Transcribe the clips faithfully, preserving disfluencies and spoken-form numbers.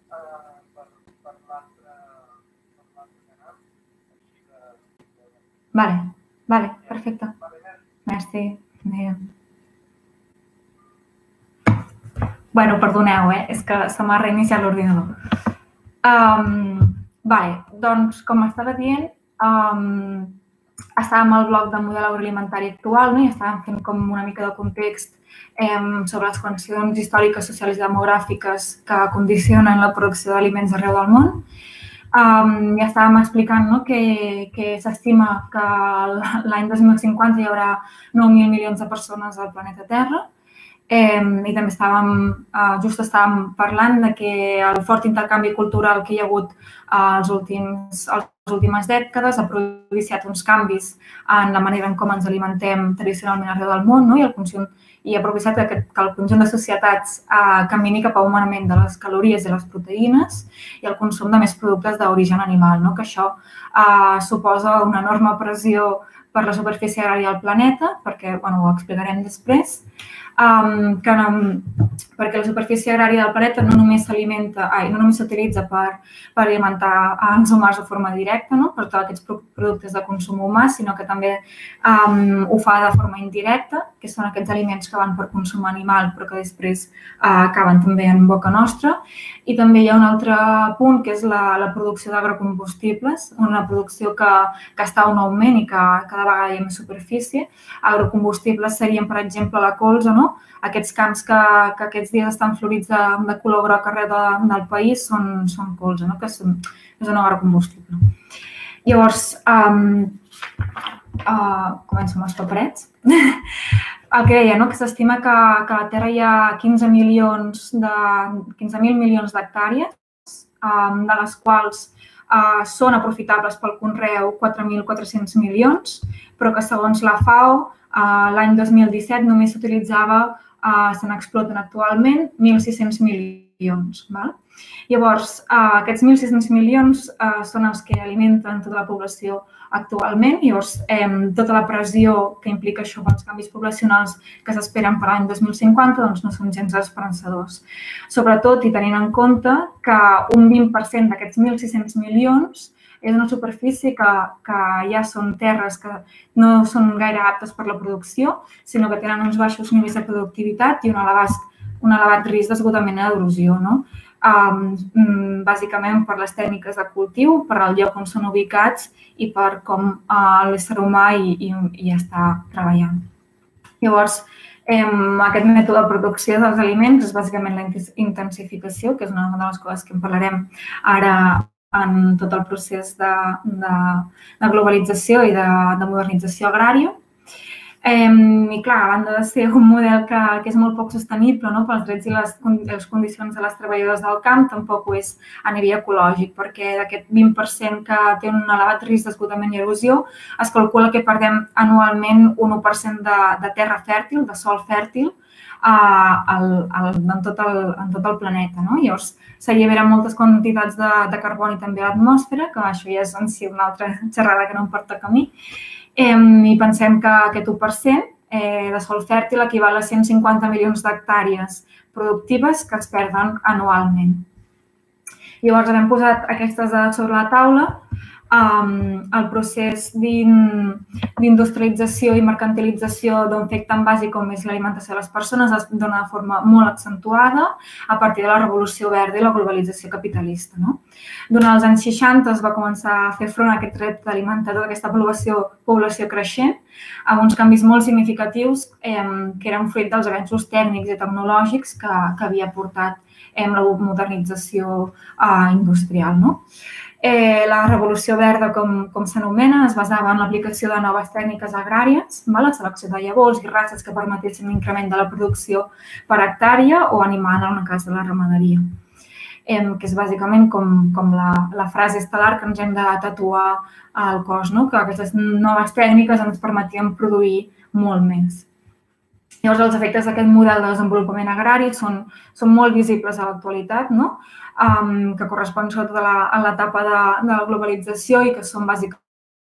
Vale, vale, perfecte. Merci. Adéu. Bueno, perdoneu, eh? És que se m'ha reiniciat l'ordinador. Um, vale, doncs, com estava dient, um, estàvem al bloc de model agroalimentari actual, no? I estàvem fent com una mica de context um, sobre les condicions històriques, socials i demogràfiques que condicionen la producció d'aliments arreu del món. Um, ja estàvem explicant, no?, que, que s'estima que l'any dos mil cinquanta hi haurà nou mil milions de persones al planeta Terra. Eh, I també estàvem, eh, just estàvem parlant de que el fort intercanvi cultural que hi ha hagut als últims, a les últimes dècades ha propiciat uns canvis en la manera en com ens alimentem tradicionalment arreu del món, no? I, el conjunt, i ha propiciat que, que el conjunt de societats eh, camini cap a un augment de les calories i les proteïnes i el consum de més productes d'origen animal, no? Que això eh, suposa una enorme pressió per la superfície agrària del planeta, perquè, bueno, ho explicarem després, um, que, um, perquè la superfície agrària del planeta no només s'alimenta, ai, no només s'utilitza per, per alimentar els humans de forma directa, no?, per tots aquests productes de consum humà, sinó que també um, ho fa de forma indirecta, que són aquests aliments que van per consum animal, però que després uh, acaben també en boca nostra. I també hi ha un altre punt, que és la, la producció d'agrocombustibles, una producció que, que està a un augment i que cada vegada hi ha més superfície. Agrocombustibles serien, per exemple, la colza, no? Aquests camps que, que aquests dies estan florits de, de color groc arreu de, del país són, són colza, no? Que són, és un agrocombustible. Llavors, um, uh, començo amb els paperets. El que deia, no? Que s'estima que, que a la Terra hi ha quinze milions de, quinze mil milions d'hectàrees, um, de les quals uh, són aprofitables pel conreu quatre mil quatre-cents milions, però que segons la FAO uh, l'any dos mil disset només s'utilitzava, uh, se n'exploten actualment mil sis-cents milions. Val? Llavors, uh, aquests mil sis-cents milions uh, són els que alimenten tota la població actualment. Llavors, eh, tota la pressió que implica això pels canvis poblacionals que s'esperen per l'any dos mil cinquanta doncs no són gens esperançadors. Sobretot, i tenint en compte que un vint per cent d'aquests mil sis-cents milions és una superfície que, que ja són terres que no són gaire aptes per la producció, sinó que tenen uns baixos nivells de productivitat i un elevat, un elevat risc d'esgotament i d'erosió, no? Um, bàsicament per les tècniques de cultiu, per el lloc on són ubicats i per com uh, l'ésser humà hi, hi, hi està treballant. Llavors, um, aquest mètode de producció dels aliments és bàsicament la intensificació, que és una de les coses que en parlarem ara en tot el procés de, de, de globalització i de, de modernització agrària. Eh, I clar, a banda de ser un model que, que és molt poc sostenible, no?, pels drets i les, les condicions de les treballadores del camp, tampoc ho és a nivell ecològic, perquè d'aquest vint per cent que té un elevat risc d'esgotament i erosió, es calcula que perdem anualment un u per cent de, de terra fèrtil, de sòl fèrtil, eh, al, al, en, tot el, en tot el planeta, no? Llavors, s'alliberen moltes quantitats de, de carboni també a l'atmosfera, que això ja és en si una altra xerrada que no em porta a camí. I pensem que aquest u per cent de sòl fèrtil equival a cent cinquanta milions d'hectàrees productives que es perden anualment. Llavors, hem posat aquestes dades sobre la taula. El procés d'industrialització i mercantilització d'un fet tan bàsic com és l'alimentació de les persones es dona de forma molt accentuada a partir de la revolució verda i la globalització capitalista. Durant els anys seixanta es va començar a fer front a aquest repte d'alimentar tota aquesta població, població creixent, amb uns canvis molt significatius que eren fruit dels avenços tècnics i tecnològics que, que havia portat la modernització industrial. No? Eh, la revolució verda, com, com s'anomena, es basava en l'aplicació de noves tècniques agràries, la selecció de llavors i races que permetessin l'increment de la producció per hectàrea o animal en el cas de la ramaderia, eh, que és bàsicament com, com la, la frase estel·lar que ens hem de tatuar al cos, no? Que aquestes noves tècniques ens permetien produir molt més. Llavors, els efectes d'aquest model de desenvolupament agrari són, són molt visibles a l'actualitat, no? Um, que correspon sobretot a l'etapa de, de la globalització i que són bàsicament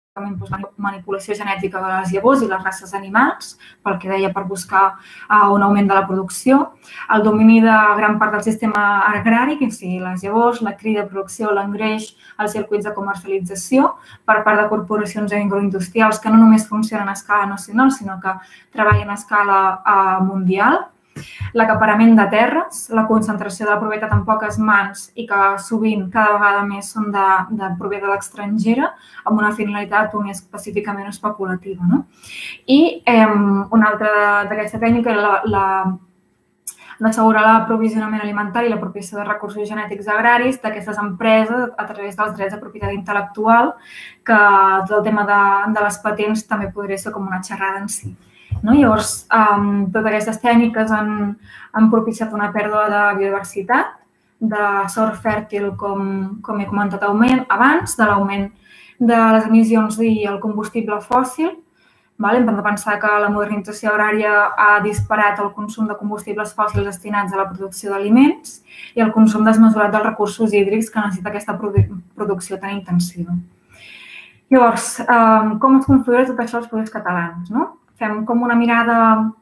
manipulació genètica de les llavors i les races animals, pel que deia, per buscar un augment de la producció, el domini de gran part del sistema agrari, que sigui les llavors, la crida, producció, l'engreix, els circuits de comercialització per part de corporacions agroindustrials que no només funcionen a escala nacional, sinó que treballen a escala mundial, l'acaparament de terres, la concentració de la propietat en poques mans i que sovint cada vegada més són de, de propietat estrangera amb una finalitat més específicament especulativa. No? I eh, una altra d'aquesta tècnica era la, la, d'assegurar l'aprovisionament alimentari i l'apropiació de recursos genètics agraris d'aquestes empreses a través dels drets de propietat intel·lectual, que tot el tema de, de les patents també podria ser com una xerrada en si. No? Llavors, um, totes aquestes tècniques han, han propiciat una pèrdua de biodiversitat, de sòl fèrtil, com, com he comentat abans, de l'augment de les emissions i el combustible fòssil. Vale? Hem de pensar que la modernització agrària ha disparat el consum de combustibles fòssils destinats a la producció d'aliments i el consum desmesurat dels recursos hídrics que necessita aquesta produ producció tan intensiva. Llavors, um, com es configura tot això als països catalans? No? Fem com una mirada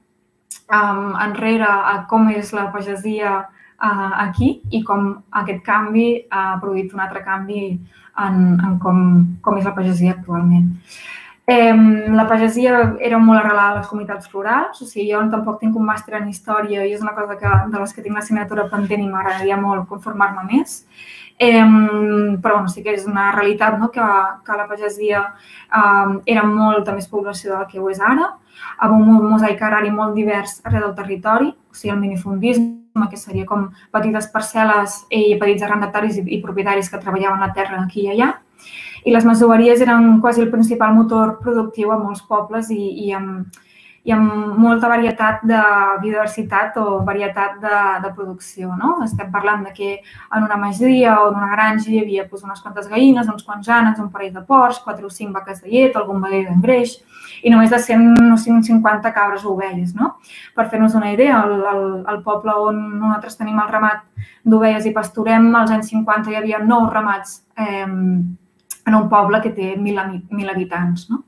um, enrere a com és la pagesia uh, aquí i com aquest canvi ha produït un altre canvi en, en com, com és la pagesia actualment. Eh, la pagesia era molt arrelada a les comunitats rurals, o sigui, jo tampoc tinc un màster en història i és una cosa que, de les que tinc l'assignatura pendent i m'agradaria molt conformar-me més. Eh, però bueno, sí que és una realitat, no? que, que la pagesia eh, era molta més població del que ho és ara, amb un mosaic agrari molt divers arreu del territori, o sigui, el minifundisme, que seria com petites parcel·les i petits arrendataris i, i propietaris que treballaven la terra aquí i allà. I les masoveries eren quasi el principal motor productiu a molts pobles i, i, amb, i amb molta varietat de biodiversitat o varietat de, de producció. No? Estem parlant de que en una masia o en una granja hi havia doncs, unes quantes gallines, uns quants ànecs, un parell de porcs, quatre o cinc vaques de llet, algun vedell d'engreix i només de cent o cent cinquanta cabres o ovelles. No? Per fer-nos una idea, el, el, el poble on nosaltres tenim el ramat d'ovelles i pasturem, als anys cinquanta hi havia nou ramats eh, en un poble que té mil, mil habitants. No?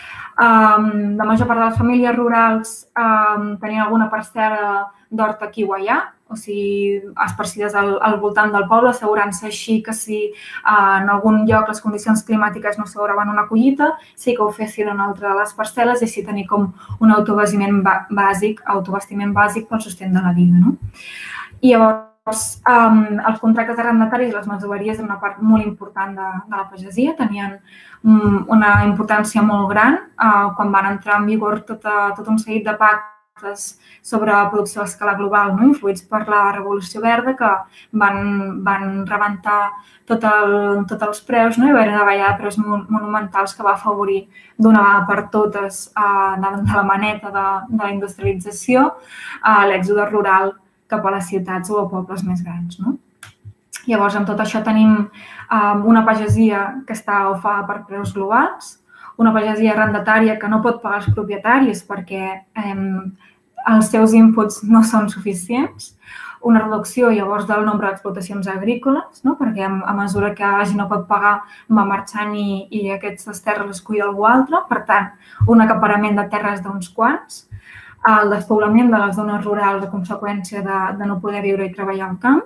Um, la major part de les famílies rurals um, tenien alguna parcel·la d'hort aquí o allà, o sigui, esparcides al, al voltant del poble, assegurant-se així que si uh, en algun lloc les condicions climàtiques no asseguraven una collita, sí que ho fessin en una altra de les parcel·les i així tenir com un autobastiment bàsic, autobastiment bàsic pel sostén de la vida. No? I llavors, Um, els contractes arrendataris i les masoveries eren una part molt important de, de la pagesia, tenien um, una importància molt gran uh, quan van entrar en vigor tota, tot un seguit de pactes sobre producció a escala global, no? Influïts per la Revolució Verda, que van, van rebentar tot el, tots els preus, no? I va haver una davallada de preus monumentals que va afavorir d'una vegada per totes uh, de, de la maneta de, de la industrialització uh, l'èxode rural cap a les ciutats o a pobles més grans. No? Llavors, amb tot això tenim um, una pagesia que està ofada per preus globals, una pagesia arrendatària que no pot pagar els propietaris perquè um, els seus inputs no són suficients, una reducció llavors del nombre d'explotacions agrícoles, no? Perquè a, a mesura que la gent no pot pagar va marxant i, i aquestes terres les cuida algú altre, per tant, un acaparament de terres d'uns quants, el despoblament de les zones rurals a conseqüència de, de no poder viure i treballar al camp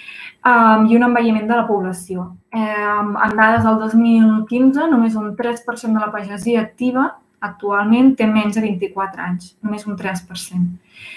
um, i un envelliment de la població. Um, en dades del dos mil quinze, només un tres per cent de la pagesia activa actualment té menys de vint-i-quatre anys, només un tres per cent.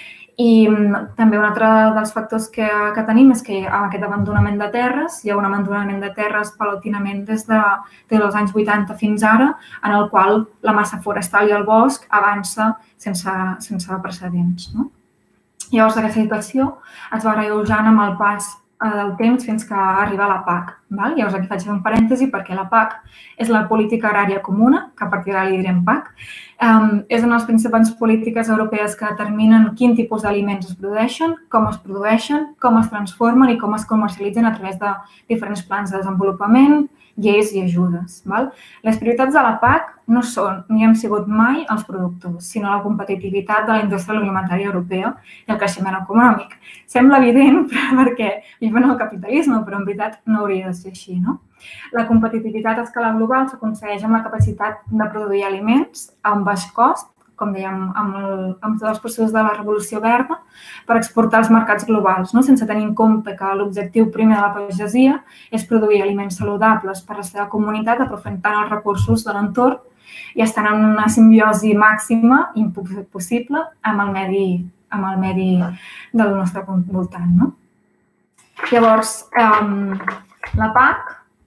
I um, també un altre dels factors que, que tenim és que amb aquest abandonament de terres, hi ha un abandonament de terres paulatinament des, de, des dels anys vuitanta fins ara, en el qual la massa forestal i el bosc avança sense, sense precedents. No? Llavors, aquesta situació es va agreujant amb el pas del temps fins que arriba la P A C. Val? Llavors, aquí faig un parèntesi perquè la P A C és la política agrària comuna, que a partir d'ara li direm P A C. Um, és una de les principals polítiques europees que determinen quin tipus d'aliments es produeixen, com es produeixen, com es transformen i com es comercialitzen a través de diferents plans de desenvolupament, lleis i ajudes. Val? Les prioritats de la P A C no són ni han sigut mai els productors, sinó la competitivitat de la indústria alimentària europea i el creixement econòmic. Sembla evident perquè vivim en el capitalisme, però en veritat no hauria de ser ser així, no? La competitivitat a escala global s'aconsegueix amb la capacitat de produir aliments a un baix cost, com dèiem, amb, el, amb tots els processos de la revolució verda, per exportar als mercats globals, no? Sense tenir en compte que l'objectiu primer de la pagesia és produir aliments saludables per a la seva comunitat, aprofitant els recursos de l'entorn i estan en una simbiosi màxima impossible amb el medi, amb el medi del nostre voltant, no? Llavors, um, la P A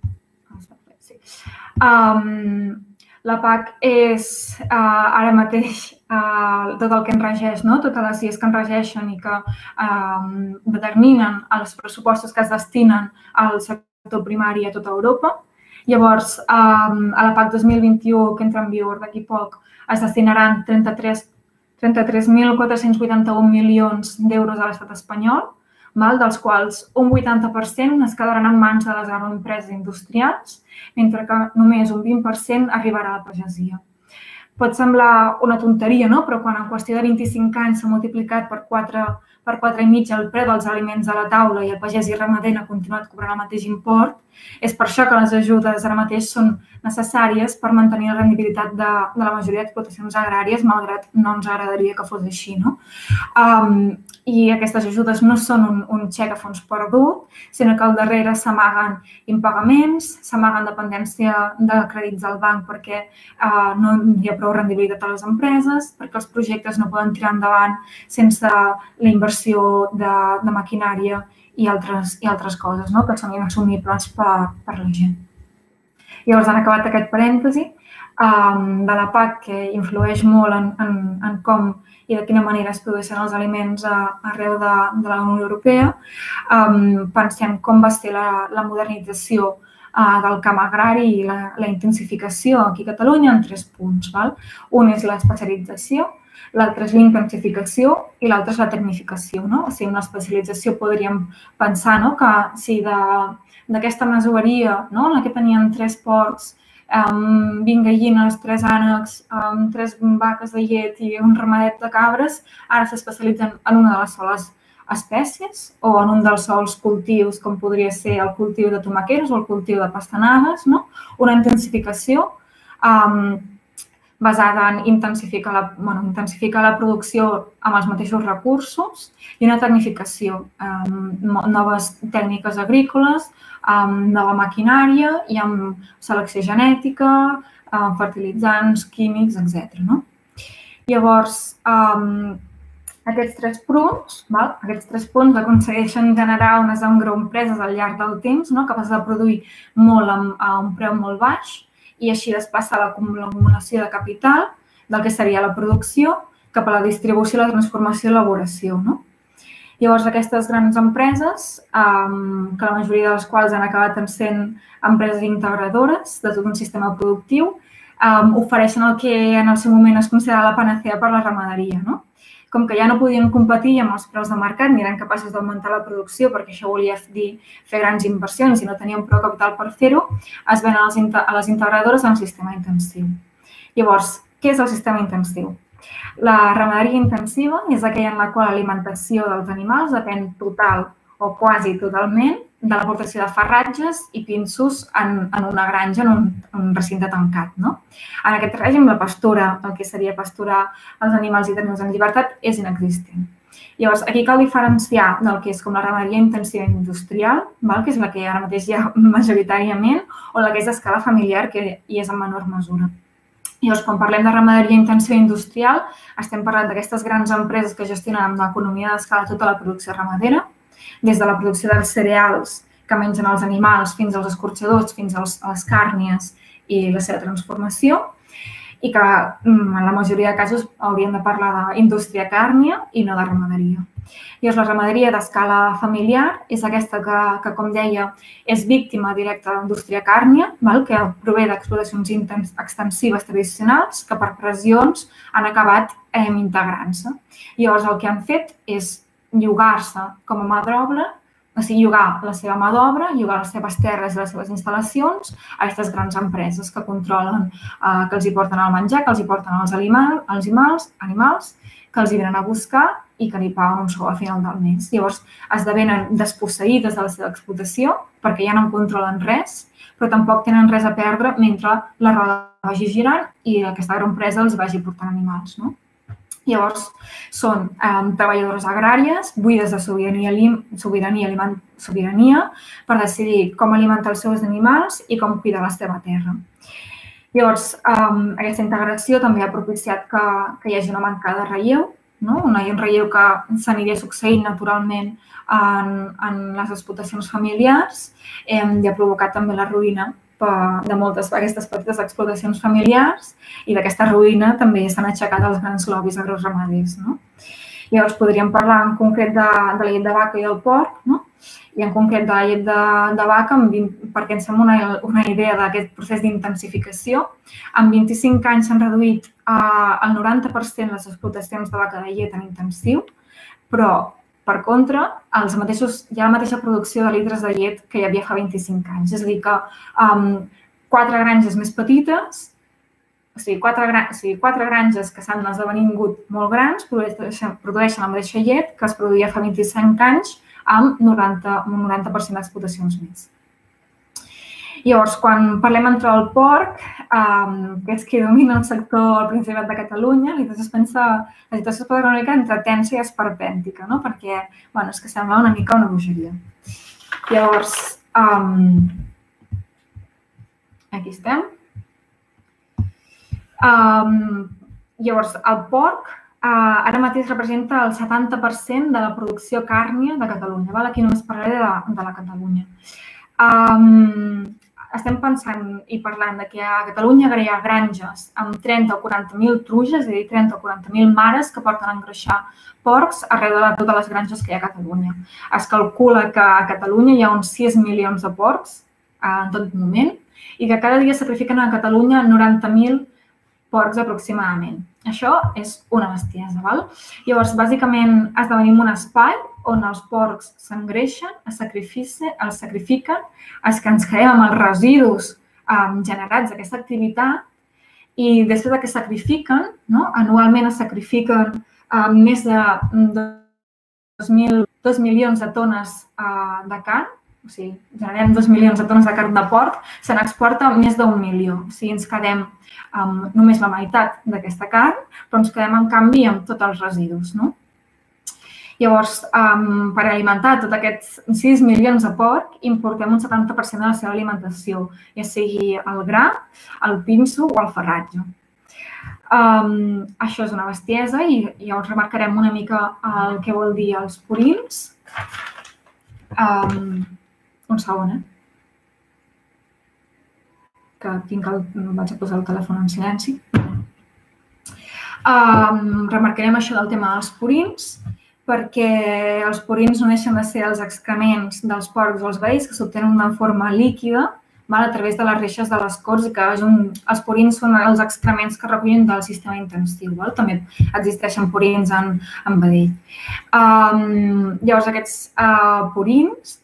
C, um, la P A C és uh, ara mateix uh, tot el que en regeix, no? Totes les lleis que en regeixen i que um, determinen els pressupostos que es destinen al sector primari a tota Europa. Llavors, um, a la P A C dos mil vint-i-u, que entra en vigor d'aquí poc, es destinaran trenta-tres mil quatre-cents vuitanta-un milions d'euros a l'estat espanyol, val? Dels quals un vuitanta per cent es quedaran en mans de les agroempreses industrials, mentre que només un vint per cent arribarà a la pagesia. Pot semblar una tonteria, no? Però quan en qüestió de vint-i-cinc anys s'ha multiplicat per quatre, per quatre i mig el preu dels aliments a la taula i el pagès i ramader ha continuat cobrant el mateix import, és per això que les ajudes ara mateix són necessàries per mantenir la rendibilitat de, de la majoria d'explotacions agràries, malgrat no ens agradaria que fos així, no? Um, I aquestes ajudes no són un, un xec a fons perdut, sinó que al darrere s'amaguen impagaments, s'amaguen dependència de crèdits al banc perquè uh, no hi ha prou rendibilitat a les empreses, perquè els projectes no poden tirar endavant sense la inversió de, de maquinària i altres, i altres coses, no? Que són inassumibles per, per la gent. Llavors, han acabat aquest parèntesi um, de la P A C que influeix molt en, en, en com i de quina manera es produeixen els aliments a, arreu de, de la Unió Europea. Um, pensem com va ser la, la modernització uh, del camp agrari i la, la intensificació aquí a Catalunya en tres punts. Val? Un és l'especialització, l'altre és la intensificació i l'altre és la tecnificació. No? O sigui, amb l'especialització podríem pensar, no? Que si d'aquesta masoveria, no? En la que tenien tres porcs, Um, vint gallines, tres ànecs, um, tres vaques de llet i un ramadet de cabres, ara s'especialitzen en una de les soles espècies o en un dels sols cultius, com podria ser el cultiu de tomaqueres o el cultiu de pastanagues, no? Una intensificació um, basada en intensificar la, bueno, intensificar la producció amb els mateixos recursos i una tecnificació, um, noves tècniques agrícoles, amb nova maquinària i amb selecció genètica, amb fertilitzants, químics, etcètera. No? Llavors, um, aquests tres punts, val? Aquests tres punts aconsegueixen generar unes agroempreses al llarg del temps, no? Capaces de produir molt amb, a un preu molt baix i així desplaçar l'acumulació de capital del que seria la producció cap a la distribució, la transformació i l'elaboració. No? Llavors, aquestes grans empreses, um, que la majoria de les quals han acabat sent empreses integradores de tot un sistema productiu, um, ofereixen el que en el seu moment es considera la panacea per la ramaderia. No? Com que ja no podien competir amb els preus de mercat ni eren capaços d'augmentar la producció perquè això volia dir fer grans inversions i no tenien prou capital per fer-ho, es ven a les, a les integradores en sistema intensiu. Llavors, què és el sistema intensiu? La ramaderia intensiva és aquella en la qual l'alimentació dels animals depèn total o quasi totalment de l'aportació de farratges i pinsos en, en una granja, en un, un recinte tancat. No? En aquest règim, la pastura, el que seria pasturar els animals i tenir-los en llibertat, és inexistent. Llavors, aquí cal diferenciar del que és com la ramaderia intensiva industrial, val? Que és la que ara mateix hi ha majoritàriament, o la que és d'escala familiar, que hi és en menor mesura. Llavors, quan parlem de ramaderia intensiva industrial, estem parlant d'aquestes grans empreses que gestionen amb l'economia d'escala tota la producció ramadera, des de la producció dels cereals que mengen els animals fins als escorxadors, fins a les càrnies i la seva transformació, i que en la majoria de casos hauríem de parlar d'indústria càrnia i no de ramaderia. Llavors, la ramaderia d'escala familiar és aquesta que, que, com deia, és víctima directa de la indústria càrnia, val? Que prové d'explotacions extensives tradicionals que per pressions han acabat eh, integrant-se. Llavors, el que han fet és llogar-se com a mà d'obra o sigui, llogar la seva mà d'obra, llogar les seves terres i les seves instal·lacions a aquestes grans empreses que controlen, eh, que els hi porten el menjar, que els hi porten els animals, els animals, animals que els hi venen a buscar i que li paguen un sou a final del mes. Llavors, esdevenen desposseïdes de la seva explotació perquè ja no en controlen res, però tampoc tenen res a perdre mentre la roda vagi girant i aquesta agroempresa els vagi portant animals, no? Llavors, són eh, treballadores agràries, buides de sobirania, sobirania, sobirania per decidir com alimentar els seus animals i com cuidar la seva terra. Llavors, eh, aquesta integració també ha propiciat que, que hi hagi una manca de relleu, no? Un relleu que s'aniria succeint naturalment en, en les explotacions familiars eh, i ha provocat també la ruïna de moltes d'aquestes petites explotacions familiars i d'aquesta ruïna també s'han aixecat els grans lobbies agroramaders. No? Llavors, podríem parlar en concret de, de la llet de vaca i el porc, no? I en concret de la llet de, de vaca, perquè ens fem una, una idea d'aquest procés d'intensificació. En vint-i-cinc anys s'han reduït eh, el noranta per cent les explotacions de vaca de llet en intensiu, però per contra, els mateixos, hi ha la mateixa producció de litres de llet que hi havia fa vint-i-cinc anys. És a dir, que um, quatre granges més petites, o sigui, quatre, o sigui, quatre granges que s'han esdevingut molt grans produeixen, produeixen la mateixa llet que es produïa fa vint-i-cinc anys amb noranta, un noranta per cent d'explotacions més. Llavors, quan parlem entre el porc, um, que és qui domina el sector al Principat de Catalunya, la situació es pot veure una mica entre tensa i esperpèntica, no? Perquè, bueno, és que sembla una mica una bogeria. Llavors, um, aquí estem. Um, llavors, el porc uh, ara mateix representa el setanta per cent de la producció càrnia de Catalunya. Val? Aquí només parlaré de, de la Catalunya. Um, estem pensant i parlant de que a Catalunya hi ha granges amb trenta o quaranta mil truges, és a dir, trenta o quaranta mil mares que porten a engreixar porcs arreu de totes les granges que hi ha a Catalunya. Es calcula que a Catalunya hi ha uns sis milions de porcs en tot moment i que cada dia sacrifiquen a Catalunya noranta mil porcs aproximadament. Això és una bestiesa, val? Llavors, bàsicament, esdevenim un espai on els porcs s'engreixen, es els sacrifiquen, es que ens quedem amb els residus um, generats d'aquesta activitat i després que sacrifiquen, no? Anualment es sacrifiquen um, més de dos milions de tones uh, de carn, o sigui, generem dos milions de tones de carn de porc, se n'exporta més d'un milió. O sigui, ens quedem amb només la meitat d'aquesta carn, però ens quedem, en canvi, amb tots els residus, no? Llavors, um, per alimentar tots aquests sis milions de porc, importem un setanta per cent de la seva alimentació, ja sigui el gra, el pinso o el farratge. Um, això és una bestiesa i llavors remarcarem una mica el que vol dir els purins. Um, un segon, eh? Que tinc el, vaig a posar el telèfon en silenci. Um, remarcarem això del tema dels purins, perquè els purins no deixen de ser els excrements dels porcs o els veïns que s'obtenen de forma líquida a través de les reixes de les corts i que els purins són els excrements que recullen del sistema intensiu. També existeixen purins en vedell. Llavors, aquests purins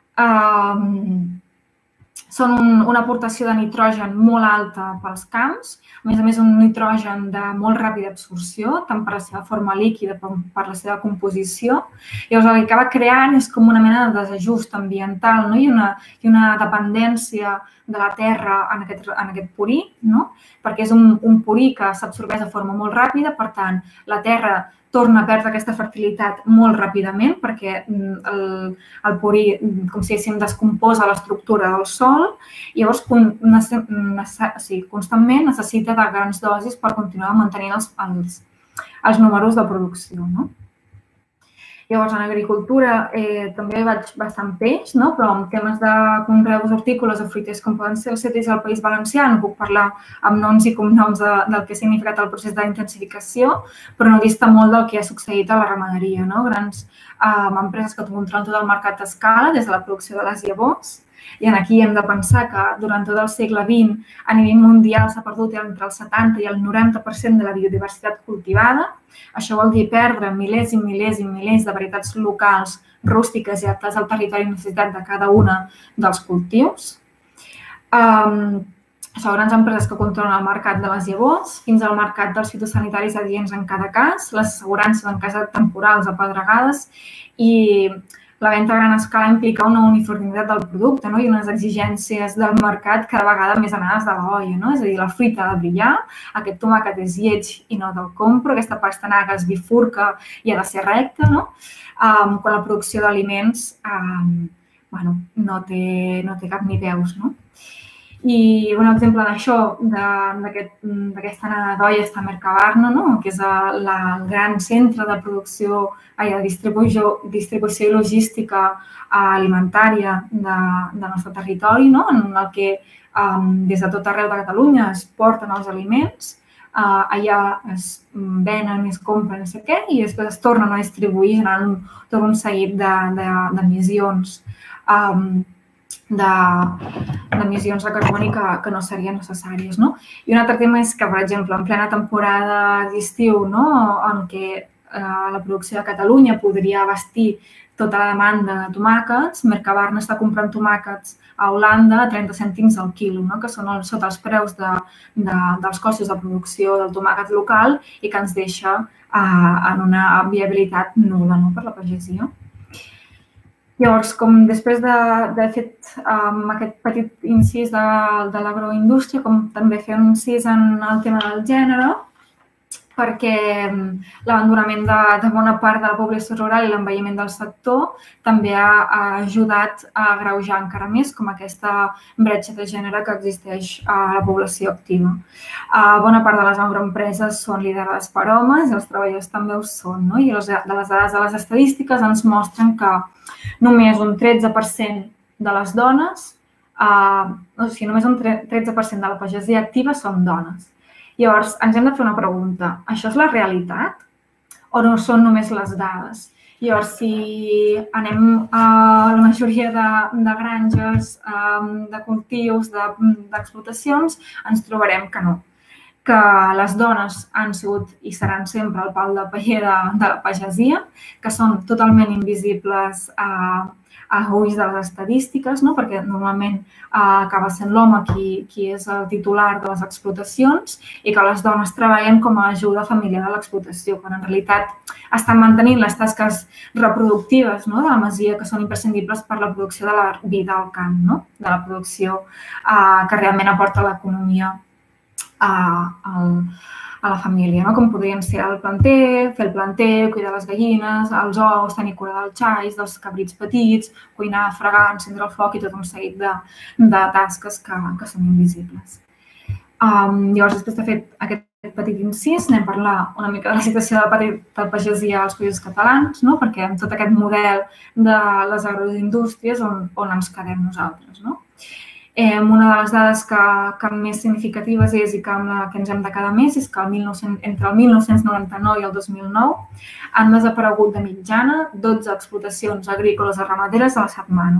són una aportació de nitrogen molt alta pels camps, a més a més un nitrogen de molt ràpida absorció, tant per la seva forma líquida com per la seva composició. Llavors el que acaba creant és com una mena de desajust ambiental, no? I, una, i una dependència de la terra en aquest, en aquest purí, no? Perquè és un, un purí que s'absorbeix de forma molt ràpida, per tant, la terra torna a perdre aquesta fertilitat molt ràpidament perquè el, el purí, com si diguéssim, descomposa l'estructura del sòl i llavors sí, constantment necessita de grans dosis per continuar mantenint els, els, els números de producció. No? Llavors, en agricultura eh, també vaig bastant peix, no? Però en temes de conreus hortícoles o fruiters com poden ser els cítrics al País Valencià, no puc parlar amb noms i cognoms de, del que ha significat el procés d'intensificació, però no dista molt del que ha succeït a la ramaderia. No? Grans eh, empreses que controlen tot el mercat a escala, des de la producció de les llavors I aquí hem de pensar que durant tot el segle vint a nivell mundial s'ha perdut entre el setanta i el noranta per cent de la biodiversitat cultivada. Això vol dir perdre milers i milers i milers de varietats locals, rústiques i adaptades al territori i necessitat de cada una dels cultius. Um, Són grans empreses que controlen el mercat de les llavors, fins al mercat dels fitosanitaris adients en cada cas, les assegurances en cas de temporals o pedregades i la venda a gran escala implica una uniformitat del producte, no? I unes exigències del mercat cada vegada més anades de l'olla. No? És a dir, la fruita ha de brillar, aquest tomàquet és lleig i no te'l compro, aquesta pastanaga es bifurca i ha de ser recta, no? Um, quan la producció d'aliments um, bueno, no, té, no té cap ni peus. No? I un exemple d'això, d'aquesta anada d'olla, està Mercabarna, no? Que és el, el gran centre de producció, ai, de distribució, distribució i logística alimentària de, del nostre territori, no? En el que um, des de tot arreu de Catalunya es porten els aliments, uh, allà es venen i es compren no sé què, i després es tornen a distribuir generant tot un seguit d'emissions um, d'emissions de carboni que, que no serien necessàries. No? I un altre tema és que, per exemple, en plena temporada d'estiu, no? En què eh, la producció de Catalunya podria abastir tota la demanda de tomàquets, Mercabarna està comprant tomàquets a Holanda a trenta cèntims al quilo, no? Que són el, sota els preus de, de, dels costos de producció del tomàquet local i que ens deixa eh, en una viabilitat nul·la, no? Per la pagesia. Llavors, com després d'haver fet um, aquest petit incís de, de l'agroindústria, com també fer un incís en el tema del gènere, perquè l'abandonament de, de bona part de la població rural i l'envelliment del sector també ha, ha ajudat a agreujar encara més com aquesta bretxa de gènere que existeix a la població activa. Uh, bona part de les agroempreses són liderades per homes i els treballadors també ho són, no? I les, de les dades de les estadístiques ens mostren que només un tretze per cent de les dones, uh, o sigui, només un tretze per cent de la pagesia activa són dones. Llavors, ens hem de fer una pregunta. Això és la realitat o no són només les dades? Llavors, si anem a la majoria de, de granges, de cultius, d'explotacions, ens trobarem que no. Que les dones han sigut i seran sempre el pal de paller de, de la pagesia, que són totalment invisibles a, a ulls de les estadístiques, no? Perquè normalment eh, acaba sent l'home qui, qui és el titular de les explotacions i que les dones treballen com a ajuda familiar de l'explotació, quan en realitat estan mantenint les tasques reproductives, no? De la masia que són imprescindibles per la producció de la vida al camp, no? De la producció eh, que realment aporta l'economia A, a, a la família, no? Com podrien ser el planter, fer el planter, cuidar les gallines, els ous, tenir cura dels xais, dels cabrits petits, cuinar, fregar, encendre el foc i tot un seguit de, de tasques que, que són invisibles. Um, llavors, després de fet aquest petit incís, anem a parlar una mica de la situació de la petita pagesia als països catalans, no? Perquè amb tot aquest model de les agroindústries on, on ens quedem nosaltres, no? Eh, una de les dades que, que més significatives és i que amb la que ens hem de quedar més és que el mil nou-cents, entre el mil nou-cents noranta-nou i el dos mil nou han desaparegut de mitjana dotze explotacions agrícoles o ramaderes a la setmana.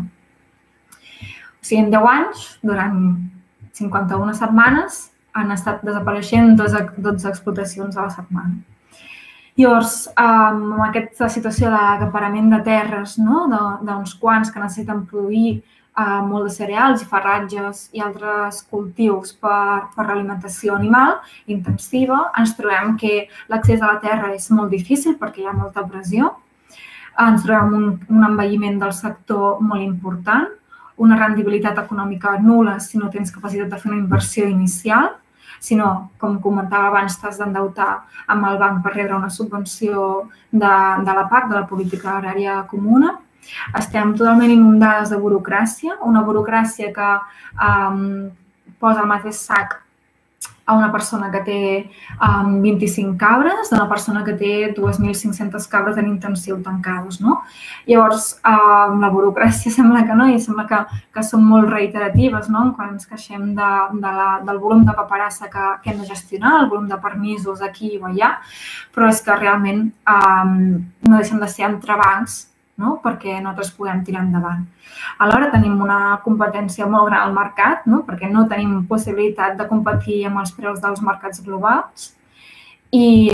O sigui, en deu anys, durant cinquanta-una setmanes, han estat desapareixent dotze explotacions a la setmana. Llavors, amb aquesta situació d'acaparament de terres, no? D'uns quants que necessiten produir Uh, molt de cereals i farratges i altres cultius per, per l'alimentació animal intensiva, ens trobem que l'accés a la terra és molt difícil perquè hi ha molta pressió. Ens trobem un, un envelliment del sector molt important, una rendibilitat econòmica nul·la si no tens capacitat de fer una inversió inicial, sinó, com comentava abans, t'has d'endeutar amb el banc per rebre una subvenció de, de la P A C, de la Política Agrària Comuna. Estem totalment inundades de burocràcia, una burocràcia que um, posa al mateix sac a una persona que té um, vint-i-cinc cabres, d'una persona que té dos mil cinc-centes cabres en intensiu tancades, no? Llavors, um, la burocràcia sembla que no, i sembla que, que són molt reiteratives, no? Quan ens queixem de, de la, del volum de paperassa que, que hem de gestionar, el volum de permisos aquí o allà, però és que realment um, no deixen de ser entrebancs perquè nosaltres puguem tirar endavant. Alhora tenim una competència molt gran al mercat, perquè no tenim possibilitat de competir amb els preus dels mercats globals i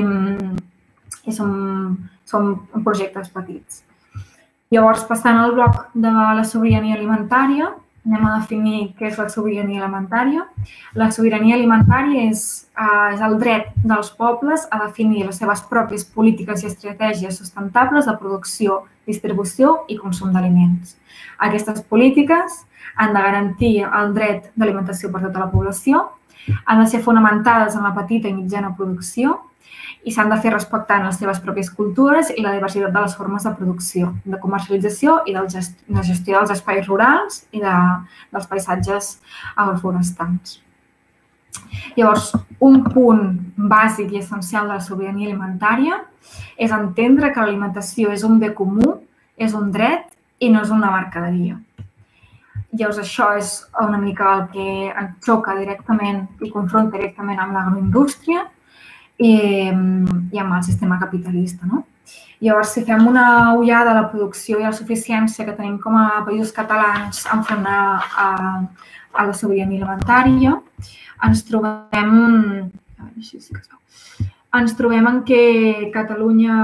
som projectes petits. Llavors, passant al bloc de la sobirania alimentària, anem a definir què és la sobirania alimentària. La sobirania alimentària és el dret dels pobles a definir les seves pròpies polítiques i estratègies sustentables de producció, distribució i consum d'aliments. Aquestes polítiques han de garantir el dret d'alimentació per tota la població, han de ser fonamentades en la petita i mitjana producció i s'han de fer respectant les seves pròpies cultures i la diversitat de les formes de producció, de comercialització i de gestió dels espais rurals i dels paisatges agroforestals. Llavors, un punt bàsic i essencial de la sobirania alimentària és entendre que l'alimentació és un bé comú, és un dret i no és una mercaderia. Llavors, això és una mica el que ens xoca directament i confronta directament amb l'agroindústria i amb el sistema capitalista. Llavors, si fem una ullada a la producció i a la suficiència que tenim com a països catalans enfront a la sobirania alimentària, ens trobem ens trobem en què Catalunya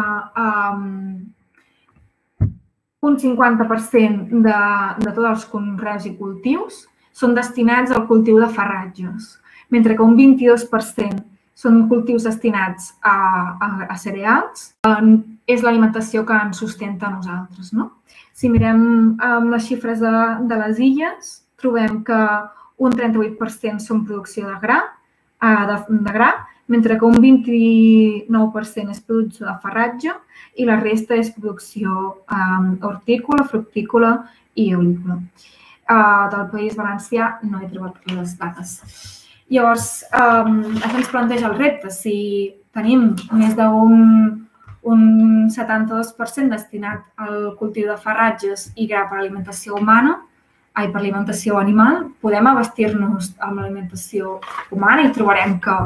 un cinquanta per cent de tots els conreus i cultius són destinats al cultiu de farratges, mentre que un vint-i-dos per cent són cultius destinats a cereals, és l'alimentació que ens sustenta a nosaltres. Si mirem les xifres de les illes, trobem que un trenta-vuit per cent són producció de gra, mentre que un vint-i-nou per cent és producció de farratge i la resta és producció hortícola, fructícola i eolícola. Del País Valencià no he trobat les dades. Llavors, això ens planteja el repte. Si tenim més d'un setanta-dos per cent destinat al cultiu de farratges i gra per alimentació humana, ai, per alimentació animal, podem abastir-nos amb l'alimentació humana i trobarem que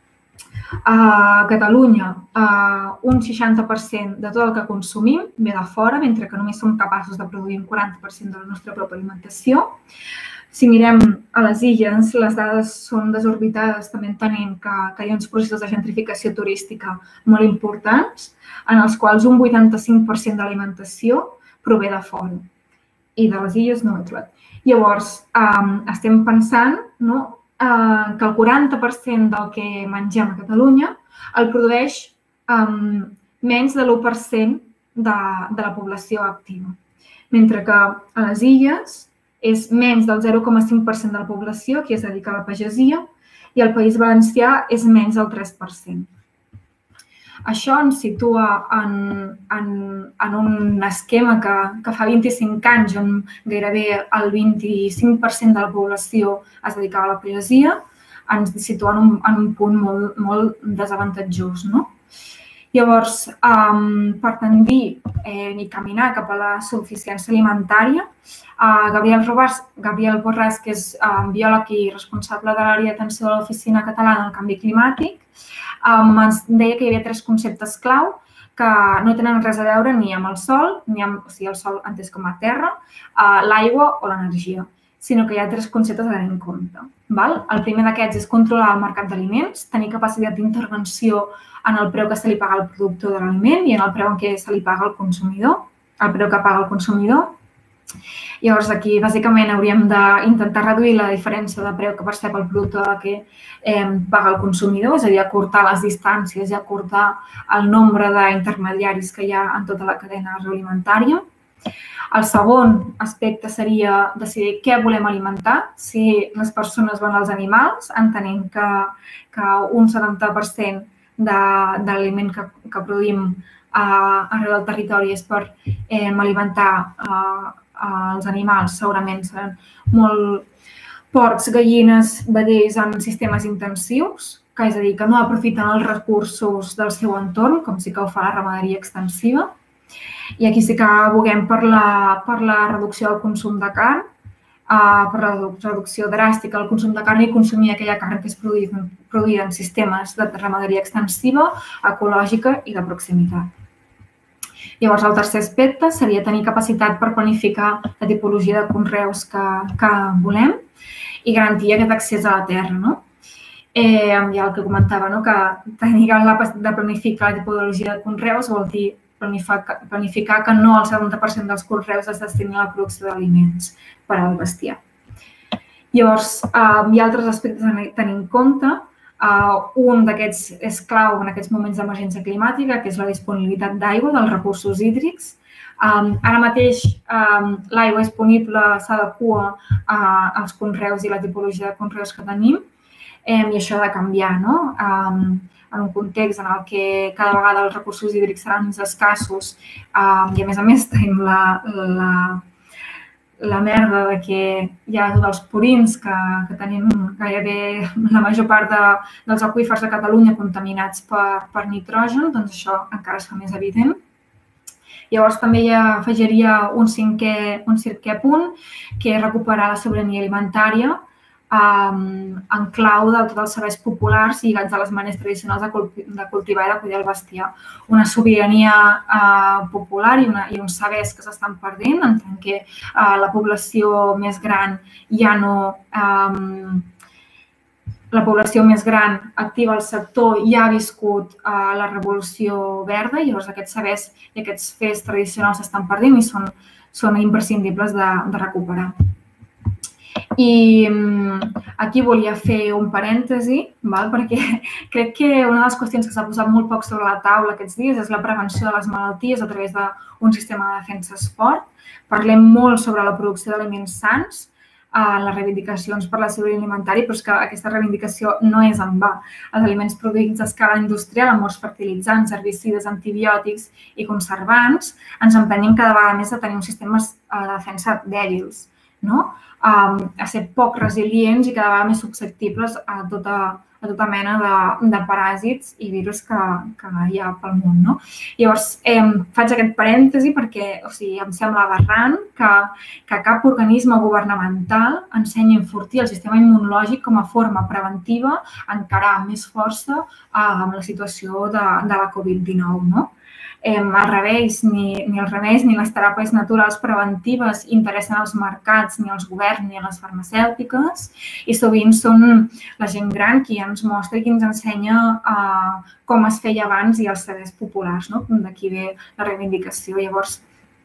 a Catalunya un seixanta per cent de tot el que consumim ve de fora, mentre que només som capaços de produir un quaranta per cent de la nostra pròpia alimentació. Si mirem a les illes, les dades són desorbitades, també entenent que hi ha uns processos de gentrificació turística molt importants, en els quals un vuitanta-cinc per cent de l'alimentació prové de fora. I de les illes no ho he trobat. Llavors, estem pensant que el quaranta per cent del que mengem a Catalunya el produeix menys de l'u per cent de la població activa, mentre que a les illes és menys del zero coma cinc per cent de la població que es dedica a la pagesia i al País Valencià és menys del tres per cent. Això ens situa en un esquema que fa vint-i-cinc anys, on gairebé el vint-i-cinc per cent de la població es dedicava a la pagesia, ens situa en un punt molt desavantatjós. Llavors, per tendir i caminar cap a la suficiència alimentària, Gabriel Borràs, que és biòleg i responsable de l'àrea d'atenció de l'Oficina Catalana del Canvi Climàtic, ens deia que hi havia tres conceptes clau que no tenen res a veure ni amb el sol, o sigui, el sol entès com a terra, l'aigua o l'energia, sinó que hi ha tres conceptes a tenir en compte. El primer d'aquests és controlar el mercat d'aliments, tenir capacitat d'intervenció en el preu que se li paga al productor de l'aliment i en el preu en què se li paga al consumidor, el preu que paga el consumidor. Llavors, aquí, bàsicament, hauríem d'intentar reduir la diferència de preu que percep el productor que paga el consumidor, és a dir, acurtar les distàncies i acurtar el nombre d'intermediaris que hi ha en tota la cadena agroalimentària. El segon aspecte seria decidir què volem alimentar, si les persones o els animals, entenent que un setanta per cent de l'aliment que produïm arreu del territori és per alimentar els animals, segurament seran molt porcs, gallines, vedells en sistemes intensius, que és a dir, que no aprofiten els recursos del seu entorn, com sí que ho fa la ramaderia extensiva. I aquí sí que aboguem per la reducció del consum de carn, per la reducció dràstica del consum de carn i consumir aquella carn que és produïda en sistemes de ramaderia extensiva, ecològica i de proximitat. Llavors, el tercer aspecte seria tenir capacitat per planificar la tipologia de conreus que, que volem i garantir aquest accés a la terra, no? Eh, ja el que comentava, no? Que tenir la capacitat de planificar la tipologia de conreus vol dir planificar, planificar que no el setanta per cent dels conreus es destinin a la producció d'aliments per al bestiar. Llavors, eh, hi ha altres aspectes a tenir en compte. Uh, un d'aquests és clau en aquests moments d'emergència climàtica, que és la disponibilitat d'aigua, dels recursos hídrics. Um, ara mateix um, l'aigua disponible s'adequa uh, als conreus i la tipologia de conreus que tenim um, i això ha de canviar, no? Um, en un context en el que cada vegada els recursos hídrics seran més escassos um, i a més a més tenim la, la la merda de que hi ha tots els purins que, que tenim gairebé la major part de, dels aqüífers de Catalunya contaminats per, per nitrogen, doncs això encara es fa més evident. Llavors també hi afegiria un cinquè, un cinquè punt, que és recuperar la sobirania alimentària um, en clau de tots els serveis populars lligats a les maneres tradicionals de, de cultivar i de cuidar el bestiar. Una sobirania uh, popular i, una, i uns sabers que s'estan perdent, en tant que uh, la població més gran ja no... Um, la població més gran activa al sector ja ha viscut uh, la revolució verda i llavors aquests sabers i aquests fets tradicionals s'estan perdent i són, són imprescindibles de, de recuperar. I um, aquí volia fer un parèntesi, val? Perquè crec que una de les qüestions que s'ha posat molt poc sobre la taula aquests dies és la prevenció de les malalties a través d'un sistema de defensa fort. Parlem molt sobre la producció d'aliments sants, en les reivindicacions per la seguretat alimentària, però és que aquesta reivindicació no és en va. Els aliments produïts a escala industrial amb molts fertilitzants, herbicides, antibiòtics i conservants ens empenyen cada vegada més a tenir uns sistemes de defensa dèbils, no? A ser poc resilients i cada vegada més susceptibles a tota, a tota mena de, de paràsits i virus que, que hi ha pel món, no? Llavors, eh, faig aquest parèntesi perquè o sigui, em sembla aberrant que, que cap organisme governamental ensenyi a enfortir el sistema immunològic com a forma preventiva a encarar amb més força eh, amb la situació de, de la Covid dinou, no? Eh, al revés, ni, ni els remeis ni les teràpies naturals preventives interessen als mercats, ni als governs, ni a les farmacèutiques i sovint són la gent gran qui ens mostra i qui ens ensenya eh, com es feia abans i els sabers populars, no? D'aquí ve la reivindicació. Llavors,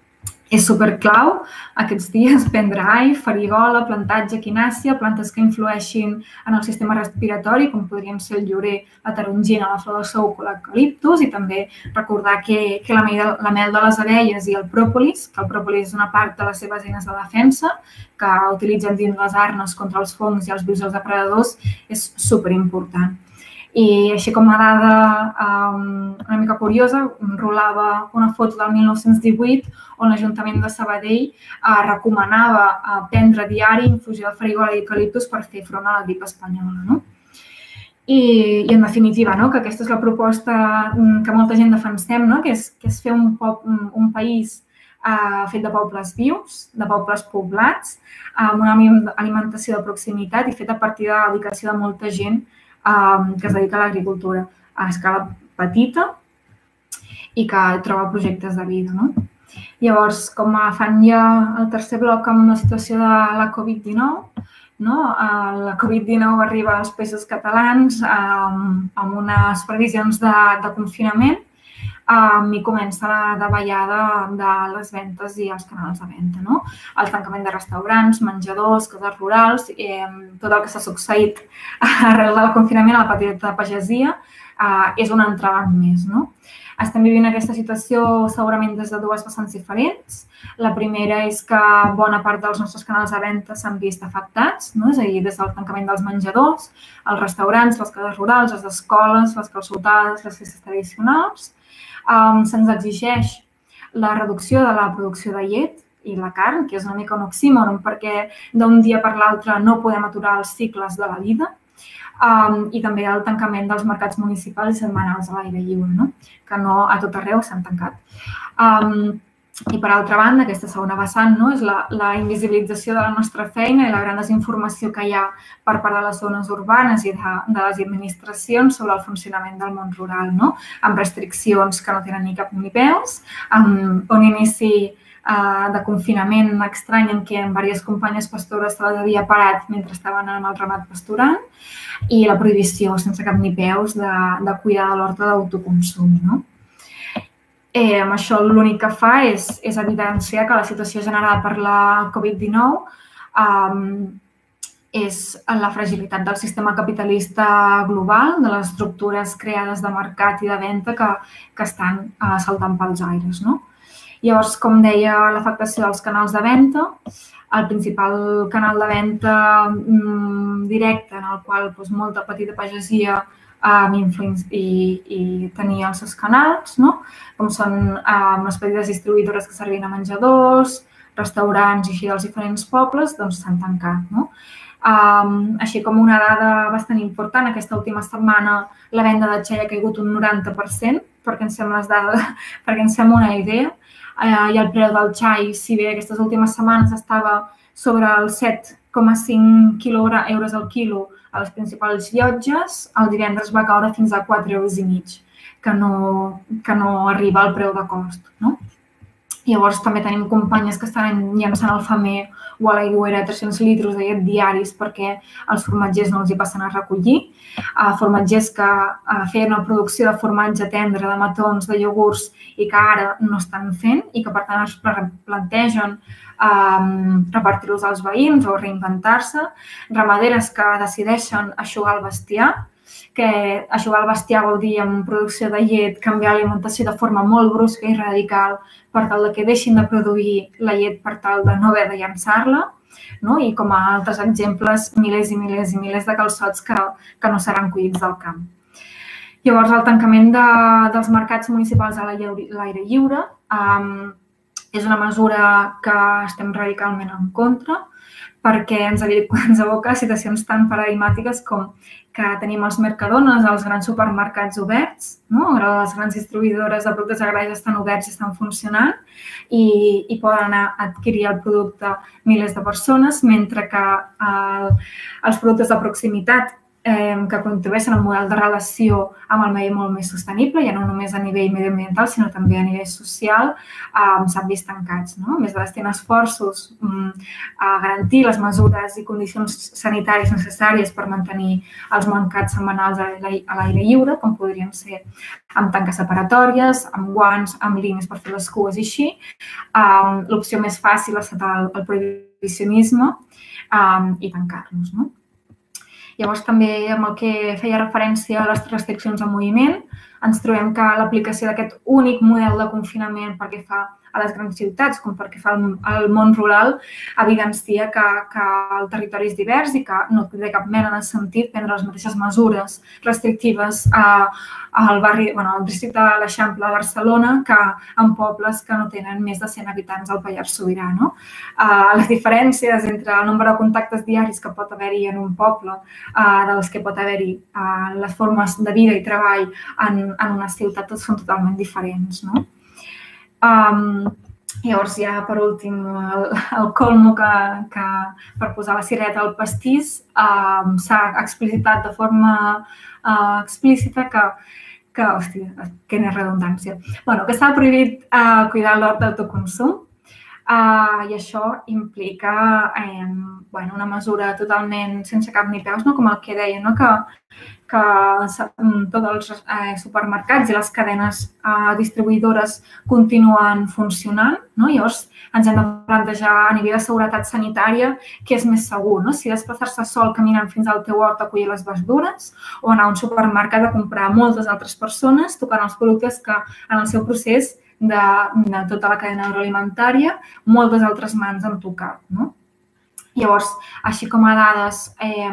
és superclau aquests dies prendre all, farigola, plantatge, quinàcia, plantes que influeixin en el sistema respiratori, com podrien ser el llorer, la tarongina, la flor de sòcol, l'eucaliptus, i també recordar que, que la, mel, la mel de les abelles i el pròpolis, que el pròpolis és una part de les seves eines de defensa, que utilitzen dins les arnes contra els fongs i els virus depredadors, és superimportant. I així com a dada um, una mica curiosa, enrolava una foto del mil nou-cents divuit on l'Ajuntament de Sabadell uh, recomanava uh, prendre diari infusió de farigola i eucaliptus per fer front a la grip espanyola, no? I, i en definitiva, no? Que aquesta és la proposta que molta gent defensem, no? Que, és, que és fer un, pop, un, un país uh, fet de pobles vius, de pobles poblats, amb una alimentació de proximitat i feta a partir de la dedicació de molta gent Um, que es dedica a l'agricultura a escala petita i que troba projectes de vida, no? Llavors, com fan ja el tercer bloc amb la situació de la Covid dinou, no? Uh, la Covid dinou arriba als països catalans um, amb unes previsions de, de confinament um, i comença la davallada de les ventes i els canals de venda, no? El tancament de restaurants, menjadors, cases rurals, eh, tot el que s'ha succeït arrel del confinament a la petita pagesia eh, és un entrebanc més, no? Estem vivint aquesta situació segurament des de dues vessants diferents. La primera és que bona part dels nostres canals de venda s'han vist afectats, no? És a dir, des del tancament dels menjadors, els restaurants, les cases rurals, les escoles, les calçotades, les festes tradicionals. Um, se'ns exigeix la reducció de la producció de llet i la carn, que és una mica un oxímoron perquè d'un dia per l'altre no podem aturar els cicles de la vida, um, i també el tancament dels mercats municipals i setmanals a l'aire lliure, no? Que no a tot arreu s'han tancat. Um, I, per altra banda, aquesta segona vessant és la invisibilització de la nostra feina i la gran desinformació que hi ha per part de les zones urbanes i de les administracions sobre el funcionament del món rural, amb restriccions que no tenen ni cap ni peus, amb un inici de confinament estrany en què diverses companyes pastores se les havia parat mentre estaven en el ramat pasturant i la prohibició sense cap ni peus de cuidar de l'horta d'autoconsum. Amb això l'únic que fa és evidenciar que la situació generada per la Covid dinou és la fragilitat del sistema capitalista global, de les estructures creades de mercat i de venda que estan saltant pels aires. Llavors, com deia, l'afectació dels canals de venda, el principal canal de venda directe en el qual molta petita pagesia i tenia els seus canals, com són les petites distribuïdores que servien a menjadors, restaurants i així dels diferents pobles, doncs s'han tancat. Així com una dada bastant important, aquesta última setmana la venda de xai ha caigut un noranta per cent, perquè ens fem les dades, perquè ens fem una idea, i el preu del xai, si bé aquestes últimes setmanes estava sobre els set coma cinc euros al quilo a les principals llotges, el divendres va caure fins a quatre euros i mig, que no arriba al preu de cost. Llavors també tenim companyes que estan llançant al femer o a l'aigüera tres-cents litres de llet diaris perquè els formatgers no els hi passen a recollir. Formatgers que feien una producció de formatge tendre, de matons, de iogurts i que ara no estan fent i que per tant es plantegen repartir-los als veïns o reinventar-se. Ramaderes que decideixen eixugar el bestiar, que eixugar el bestiar vol dir en producció de llet canviar l'alimentació de forma molt brusca i radical per tal que deixin de produir la llet per tal de no haver de llançar-la, i com a altres exemples, milers i milers i milers de calçots que no seran collits del camp. Llavors, el tancament dels mercats municipals a l'aire lliure és una mesura que estem radicalment en contra perquè ens aboca a situacions tan paradigmàtiques com que tenim els mercadones, els grans supermercats oberts, les grans distribuïdores de productes agraris estan oberts i estan funcionant i poden anar a adquirir el producte milers de persones, mentre que els productes de proximitat que contribueixen al model de relació amb el medi molt més sostenible, ja no només a nivell mediambiental, sinó també a nivell social, s'han vist tancats. A més de destinar esforços a garantir les mesures i condicions sanitàries necessàries per mantenir els mercats setmanals a l'aire lliure, com podrien ser amb tanques separatòries, amb guants, amb línies per fer les cues i així, l'opció més fàcil ha estat el prohibicionisme i tancar-los. Llavors, també amb el que feia referència a les restriccions de moviment, ens trobem que l'aplicació d'aquest únic model de confinament pel que fa a les grans ciutats com pel que fa al món rural evidencia que el territori és divers i que no té cap mena de sentit prendre les mateixes mesures restrictives al districte de l'Eixample de Barcelona que en pobles que no tenen més de cent habitants al Pallars Sobirà. Les diferències entre el nombre de contactes diaris que pot haver-hi en un poble dels que pot haver-hi les formes de vida i treball en una ciutat són totalment diferents. Llavors, ja per últim, el colmo que per posar la cirereta al pastís s'ha explicitat de forma explícita que, hòstia, quina redundància, que s'ha prohibit cuidar l'hort d'autoconsum i això implica una mesura totalment sense cap ni peus, com el que deia, que tots els supermercats i les cadenes distribuïdores continuen funcionant. Llavors, ens hem de plantejar a nivell de seguretat sanitària què és més segur, si desplaçar-se sol caminant fins al teu hort a collir les verdures o anar a un supermercat a comprar moltes altres persones tocant els productes que en el seu procés de tota la cadena agroalimentària moltes altres mans han tocat. Llavors, així com a dades,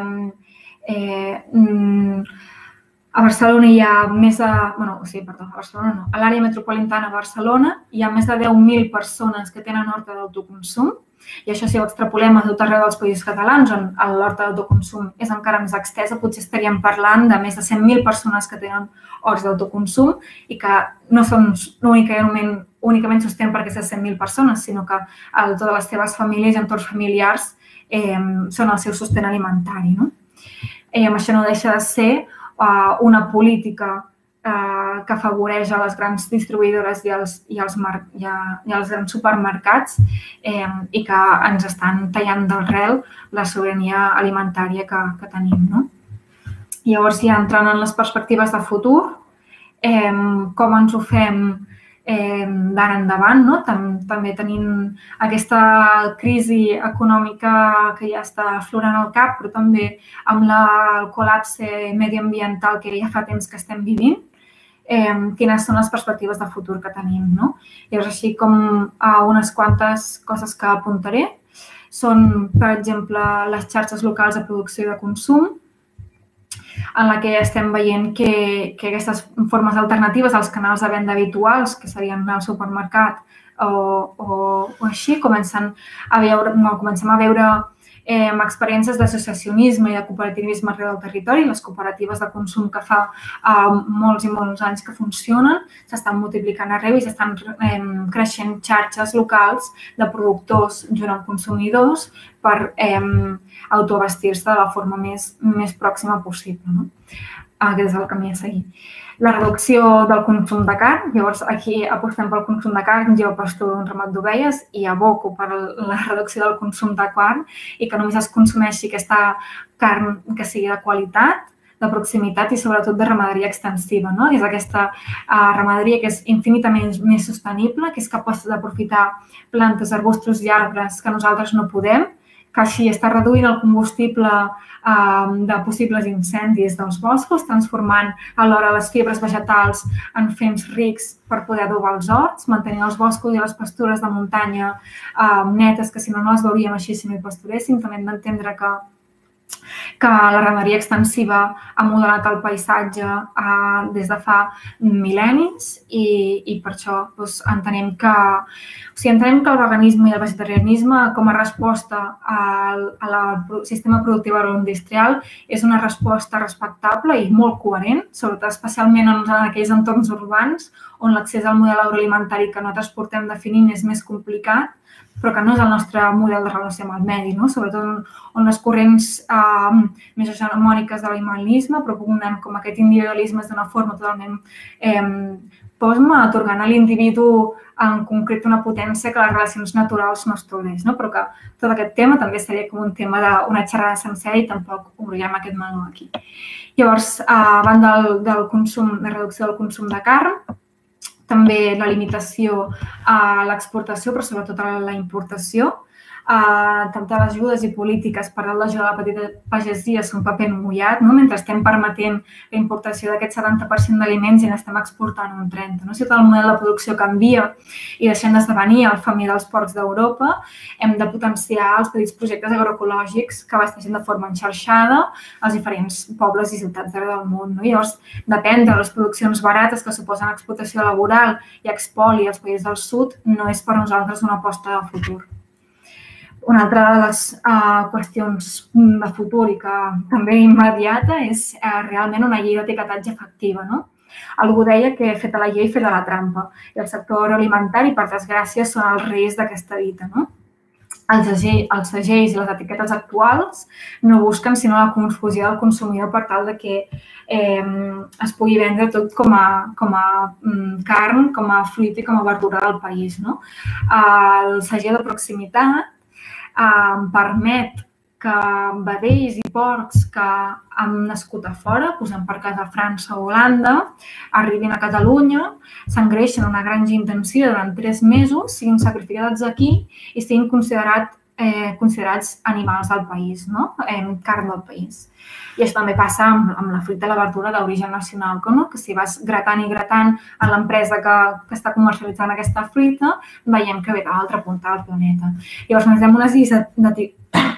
a Barcelona hi ha més de... Bueno, sí, perdó, a Barcelona no. A l'àrea metropolitana de Barcelona hi ha més de deu mil persones que tenen horta d'autoconsum I això, si ho extrapolem a tot arreu dels països catalans, on l'hort d'autoconsum és encara més extesa, potser estaríem parlant de més de cent mil persones que tenen horts d'autoconsum i que no són únicament, únicament sostenen per aquestes cent mil persones, sinó que totes les seves famílies i entorns familiars eh, són el seu sostén alimentari. No? Eh, això no deixa de ser uh, una política uh, que afavoreix a les grans distribuïdores i als, i als, i a, i als grans supermercats eh, i que ens estan tallant d'arrel la sobirania alimentària que, que tenim. No? Llavors, ja entrant en les perspectives de futur, eh, com ens ho fem eh, d'ara endavant, no? També tenint aquesta crisi econòmica que ja està aflorant al cap, però també amb la, el col·lapse mediambiental que ja fa temps que estem vivint, eh, quines són les perspectives de futur que tenim. No? Llavors, així com a unes quantes coses que apuntaré, són, per exemple, les xarxes locals de producció i de consum, en la que estem veient que, que aquestes formes alternatives als canals de venda habituals, que serien al supermercat o, o, o així, comencen a veure, no, comencem a veure eh, experiències d'associacionisme i de cooperativisme arreu del territori. Les cooperatives de consum que fa eh, molts i molts anys que funcionen s'estan multiplicant arreu i s'estan eh, creixent xarxes locals de productors junt amb consumidors per eh, autoabastir-se de la forma més, més pròxima possible. No? Aquest és el camí a seguir. La reducció del consum de carn. Llavors, aquí apostem pel consum de carn. Jo pasturo un ramat d'ovelles i aboco per la reducció del consum de carn i que només es consumeixi aquesta carn que sigui de qualitat, de proximitat i sobretot de ramaderia extensiva. No? És aquesta uh, ramaderia que és infinitament més sostenible, que és capaç d'aprofitar plantes, arbustos i arbres que nosaltres no podem, que així està reduint el combustible eh, de possibles incendis dels boscos, transformant alhora les fibres vegetals en fems rics per poder adobar els horts, mantenint els boscos i les pastures de muntanya eh, netes, que si no, no les veuríem així si no hi pasturéssim. També hem d'entendre que que la ramaderia extensiva ha modelat el paisatge eh, des de fa mil·lennis i, i per això doncs, entenem que o sigui, entenem que el veganisme i el vegetarianisme com a resposta al, al sistema productiu agroindustrial és una resposta respectable i molt coherent, sobretot especialment en, en aquells entorns urbans on l'accés al model agroalimentari que nosaltres portem definint és més complicat, però que no és el nostre model de relació amb el medi, no? Sobretot on, on les corrents eh, més hegemòniques de l'animalisme propugnen com aquest individualisme d'una forma totalment eh, posma, atorgant a l'individu en concret una potència que les relacions naturals no es tolerés, no? Però que tot aquest tema també seria com un tema d'una xerrada sencera i tampoc obrirem aquest meló aquí. Llavors, a banda del, del consum, de reducció del consum de carn, també la limitació a l'exportació, però sobretot a la importació. Tant de les ajudes i polítiques per a l'ajut a la petita pagesia són paper mullat, no? Mentre estem permetent la importació d'aquest setanta per cent d'aliments i n'estem exportant un trenta per cent. No? Si tot el model de producció canvia i deixem d'esdevenir el famí dels porcs d'Europa, hem de potenciar els petits projectes agroecològics que abasteixen de forma enxarxada als diferents pobles i ciutats d'arreu del món. No? Llavors, depèn de les produccions barates que suposen explotació laboral i expoli als països del sud no és per nosaltres una aposta de futur. Una altra de les uh, qüestions de futur i que també immediata és uh, realment una llei d'etiquetatge efectiva. No? Algú deia que feta la llei, feta la trampa. I el sector agroalimentari, per desgràcia, són els reis d'aquesta dita. No? Els, els segells i les etiquetes actuals no busquen sinó la confusió del consumidor per tal de que eh, es pugui vendre tot com a, com a mm, carn, com a fruita i com a verdura del país. No? El segell de proximitat em permet que vedells i porcs que han nascut a fora, posem per cas a França o Holanda, arribin a Catalunya, s'engreixen a una granja intensiva durant tres mesos, siguin sacrificats aquí i siguin considerat, eh, considerats animals del país, no? eh, carn del país. I això també passa amb, amb la fruita i la verdura d'origen nacional, no? Que si vas gratant i gratant a l'empresa que, que està comercialitzant aquesta fruita, veiem que ve de l'altra punta del planeta. Llavors, necessitem unes lleis de,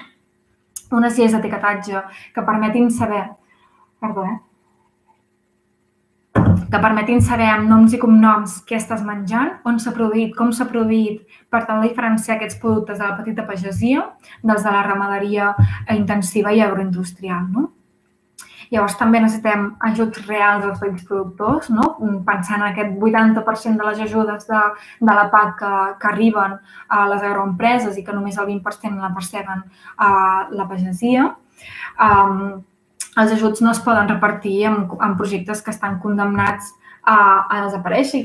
unes lleis d'etiquetatge que permetin saber... Perdó, eh? que permetin saber amb noms i cognoms què estàs menjant, on s'ha produït, com s'ha produït, per tal de diferenciar aquests productes de la petita pagesia dels de la ramaderia intensiva i agroindustrial. Llavors, també necessitem ajuts reals als petits productors, pensant en aquest vuitanta per cent de les ajudes de la P A C que arriben a les agroempreses i que només el vint per cent la perceben la pagesia. Els ajuts no es poden repartir en projectes que estan condemnats a desaparèixer i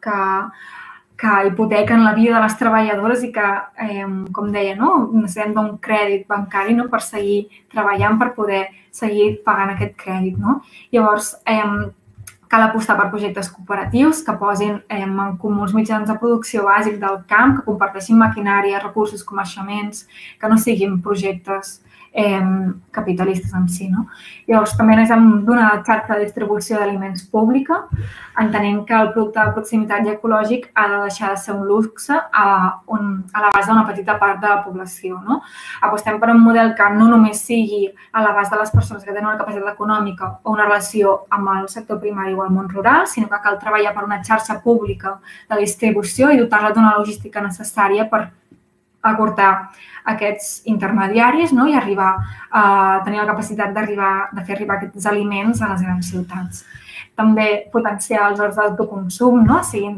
que hipotequen la vida de les treballadores i que, com deia, necessitem d'un crèdit bancari per seguir treballant, per poder seguir pagant aquest crèdit. Llavors, cal apostar per projectes cooperatius que posin en comú els mitjans de producció bàsic del camp, que comparteixin maquinària, recursos, coneixements, que no siguin projectes capitalistes en si. Llavors, també necessitem d'una xarxa de distribució d'aliments pública, entenent que el producte de proximitat i ecològic ha de deixar de ser un luxe a l'abast d'una petita part de la població. Apostem per un model que no només sigui a l'abast de les persones que tenen una capacitat econòmica o una relació amb el sector primari o el món rural, sinó que cal treballar per una xarxa pública de distribució i dotar-la d'una logística necessària per acortar aquests intermediaris i arribar a tenir la capacitat de fer arribar aquests aliments a les grans ciutats. També potenciar els horts d'autoconsum, siguin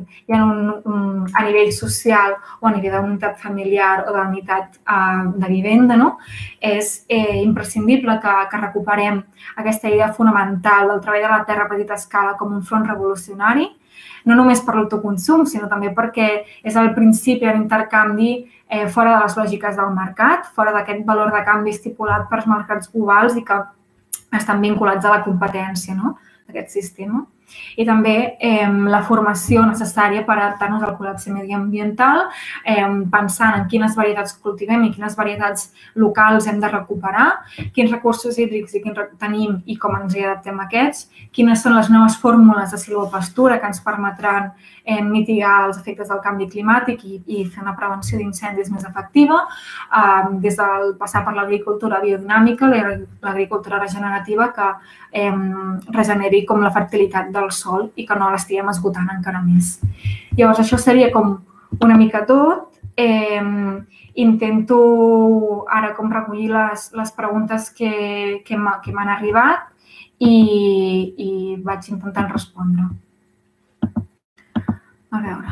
a nivell social o a nivell d'unitat familiar o d'unitat de vivenda. És imprescindible que recuperem aquesta idea fonamental del treball de la terra a petita escala com un front revolucionari, no només per l'autoconsum, sinó també perquè és el principi de l'intercanvi fora de les lògiques del mercat, fora d'aquest valor de canvi estipulat pels mercats globals i que estan vinculats a la competència d'aquest sistema. I també la formació necessària per adaptar-nos al col·lapse mediambiental, pensant en quines varietats cultivem i quines varietats locals hem de recuperar, quins recursos hídrics tenim i com ens hi adaptem a aquests, quines són les noves fórmules de silvopastura que ens permetran mitigar els efectes del canvi climàtic i fer una prevenció d'incendis més efectiva, des del passar per l'agricultura biodinàmica, l'agricultura regenerativa que regeneri com la fertilitat del sòl i que no l'estiguem esgotant encara més. Llavors, això seria com una mica tot. Intento ara com recollir les preguntes que m'han arribat i vaig intentant respondre. A veure.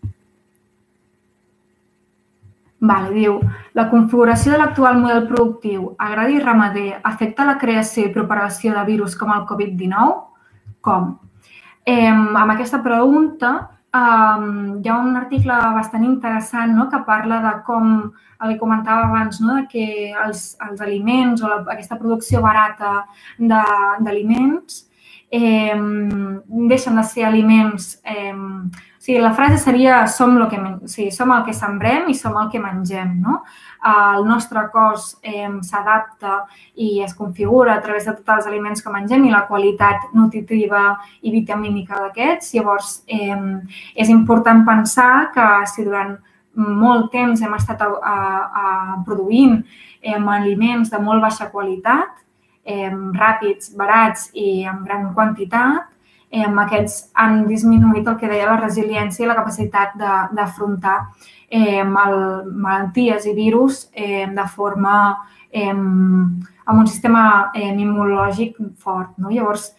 Vale, diu, la configuració de l'actual model productiu agrari ramader afecta la creació i propagació de virus com el Covid dinou? Com? Amb aquesta pregunta hi ha un article bastant interessant que parla de com, el que comentava abans, que els aliments o aquesta producció barata d'aliments deixen de ser aliments... La frase seria som el que sembrem i som el que mengem. El nostre cos s'adapta i es configura a través de tots els aliments que mengem i la qualitat nutritiva i vitamínica d'aquests. Llavors, és important pensar que si durant molt temps hem estat produint aliments de molt baixa qualitat, ràpids, barats i en gran quantitat, aquests han disminuït el que deia la resiliència i la capacitat d'afrontar malalties i virus de forma amb un sistema immunològic fort. Llavors,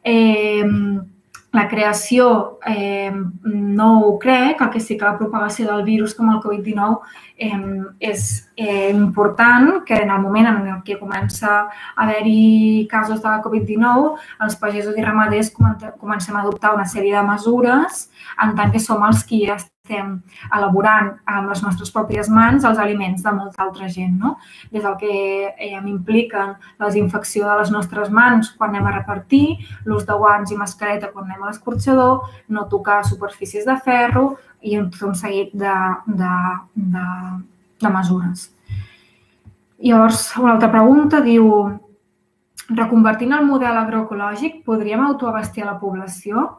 la creació no ho crec, el que sí que la propagació del virus com el Covid dinou és important que en el moment en què comença a haver-hi casos de la Covid dinou, els pagesos i ramaders comencem a adoptar una sèrie de mesures en tant que som els qui estem elaborant amb les nostres pròpies mans els aliments de molta altra gent. Des del que impliquen la desinfecció de les nostres mans quan anem a repartir, l'ús de guants i mascareta quan anem a l'escorxador, no tocar superfícies de ferro i un seguit de mesures. Llavors, una altra pregunta diu: reconvertint el model agroecològic, podríem autoabastir a la població?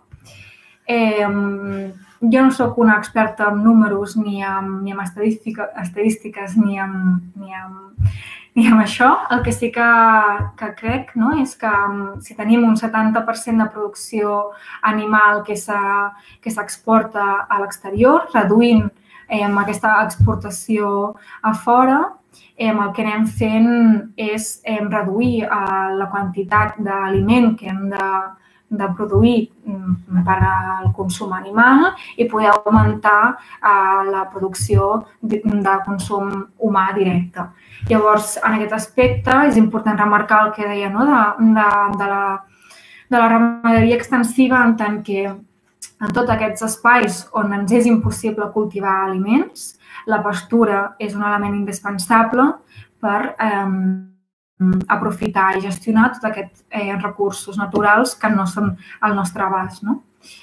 Jo no soc una experta en números ni en estadístiques ni en diguem això, el que sí que, que crec, no?, és que si tenim un setanta per cent de producció animal que s'exporta a l'exterior, reduint eh, aquesta exportació a fora, eh, el que anem fent és eh, reduir eh, la quantitat d'aliment que hem de, de produir per al consum animal i poder augmentar eh, la producció de, de consum humà directe. Llavors, en aquest aspecte, és important remarcar el que deia, no?, de, de, de, la, de la ramaderia extensiva, en tant que en tots aquests espais on ens és impossible cultivar aliments, la pastura és un element indispensable per eh, aprofitar i gestionar tots aquests eh, recursos naturals que no són al nostre abast, no?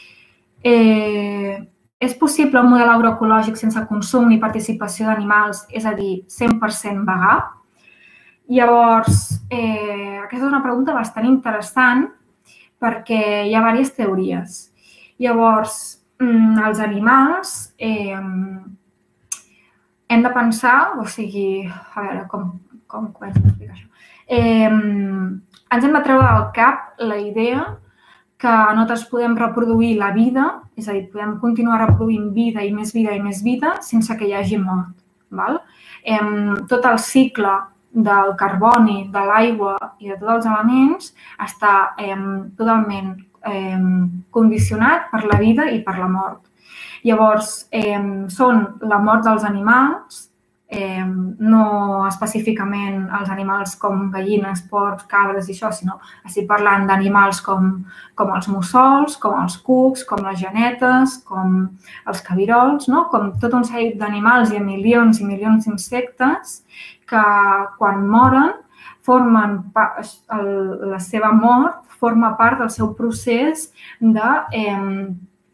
Eh, és possible un model agroecològic sense consum ni participació d'animals, és a dir, cent per cent vegà? Llavors, eh, aquesta és una pregunta bastant interessant perquè hi ha diverses teories. Llavors, els animals eh, hem de pensar, o sigui, a veure, com, com començo a explicar això? Eh, ens hem de treure del cap la idea que nosaltres podem reproduir la vida, és a dir, podem continuar reproduint vida i més vida i més vida sense que hi hagi mort. Val? Eh, tot el cicle del carboni, de l'aigua i de tots els elements està eh, totalment eh, condicionat per la vida i per la mort. Llavors, eh, són la mort dels animals, eh, no específicament els animals com gallines, porcs, cabres i això, sinó estic parlant d'animals com, com els mussols, com els cucs, com les genetes, com els cabirols, no? Com tot un seguit d'animals i milions i milions d'insectes que quan moren, formen el, la seva mort forma part del seu procés de, eh,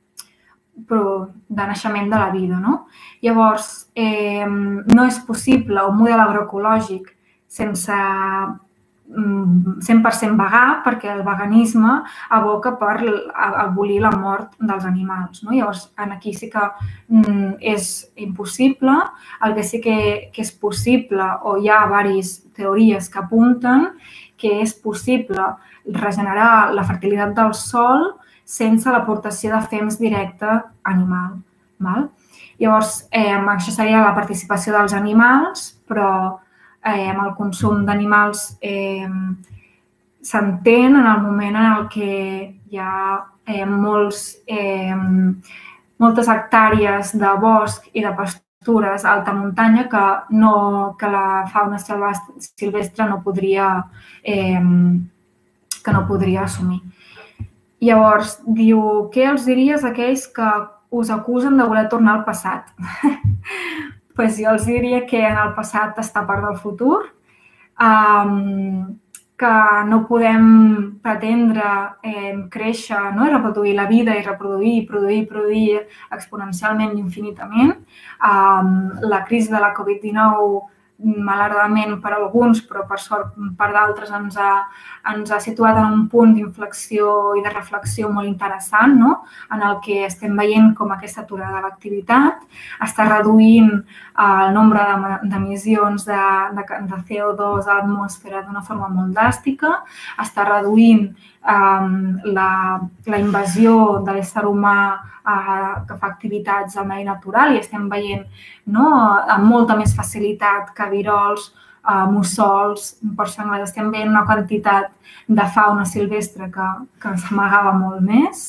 de naixement de la vida, no? Llavors, eh, no és possible un model agroecològic sense cent per cent vegà perquè el veganisme aboca per abolir la mort dels animals, no? Llavors, aquí sí que mm, és impossible. El que sí que, que és possible, o hi ha diverses teories que apunten que és possible regenerar la fertilitat del sòl sense l'aportació de fems directe animal. Val? Llavors, eh, això seria la participació dels animals, però eh, amb el consum d'animals eh, s'entén en el moment en el que hi ha eh, molts, eh, moltes hectàrees de bosc i de pastures a alta muntanya que, no, que la fauna silvestre no podria, eh, que no podria assumir. Llavors, diu, què els diries a aquells que us acusen de voler tornar al passat? Pues jo els diria que en el passat està part del futur, um, que no podem pretendre eh, créixer, no? I reproduir la vida i reproduir, i produir, i produir exponencialment i infinitament. Um, la crisi de la Covid dinou, malauradament per alguns, però per sort per d'altres, ens, ens ha situat en un punt d'inflexió i de reflexió molt interessant, no? En el que estem veient com aquesta aturada de l'activitat està reduint el nombre d'emissions de, de, de C O dos a l'atmosfera d'una forma molt dràstica, està reduint um, la, la invasió de l'ésser humà uh, que fa activitats al medi natural i estem veient, no?, amb molta més facilitat cabirols, uh, mussols, porxenglers, estem veient una quantitat de fauna silvestre que, que s'amagava molt més.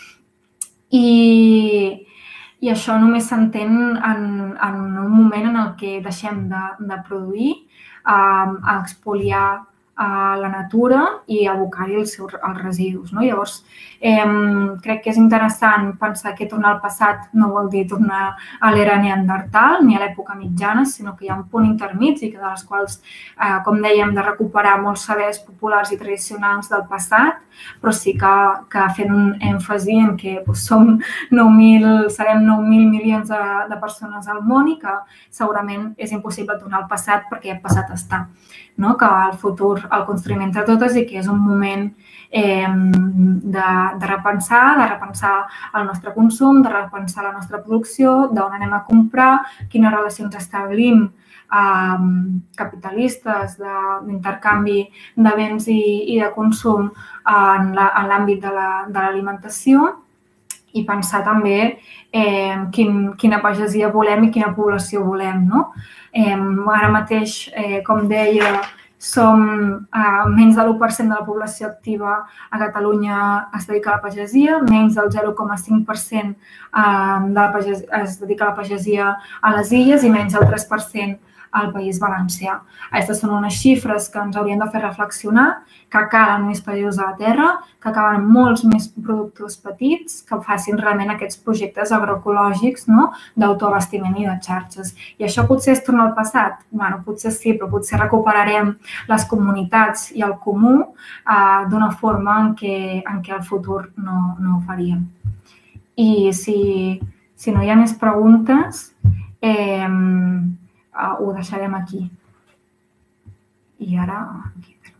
I, i això només s'entén en, en un moment en el que deixem de, de produir, um, a expoliar a la natura i abocar-hi els seus els residus, no? Llavors, eh, crec que és interessant pensar que tornar al passat no vol dir tornar a l'era neandertal ni a l'època mitjana, sinó que hi ha un punt intermig i que de les quals, eh, com dèiem, de recuperar molts sabers populars i tradicionals del passat, però sí que, que fent un èmfasi en que doncs, som nou mil, serem nou mil milions de, de persones al món i que segurament és impossible tornar al passat perquè el passat està, no? Que el futur el construïm entre totes i que és un moment eh, de, de repensar, de repensar el nostre consum, de repensar la nostra producció, d'on anem a comprar, quines relacions establim capitalistes, d'intercanvi de béns i de consum en l'àmbit de l'alimentació i pensar també quina pagesia volem i quina població volem. Ara mateix, com deia, som menys de l'u per cent de la població activa a Catalunya es dedica a la pagesia, menys del zero coma cinc per cent es dedica a la pagesia a les Illes i menys del tres per cent al País Valencià. Aquestes són unes xifres que ens haurien de fer reflexionar, que calen més països a la terra, que calen molts més productors petits que facin realment aquests projectes agroecològics d'autoabastiment i de xarxes. I això potser és tornar al passat? Bé, potser sí, però potser recuperarem les comunitats i el comú d'una forma en què al futur no ho faríem. I si no hi ha més preguntes, ho deixarem aquí. I ara...